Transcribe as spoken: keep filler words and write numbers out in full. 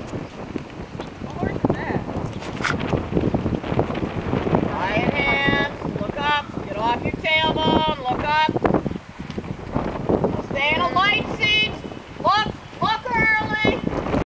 What horse is that? Quiet hands. Look up. Get off your tailbone. Look